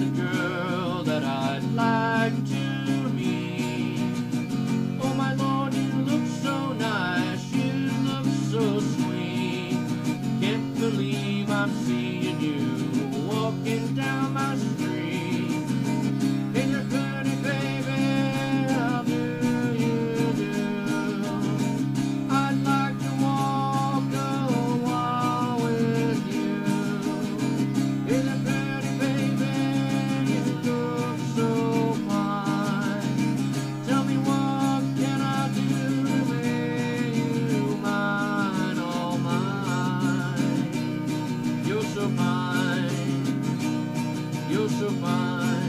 girl that I'd like to meet. Oh my Lord, you look so nice, you look so sweet. Can't believe I'm seeing you walking down my street. In your pretty baby, how do you do? I'd like to walk a while with you. In your pretty baby, you look so fine. Tell me what can I do to make you mine, all mine. You're so fine, you're so fine.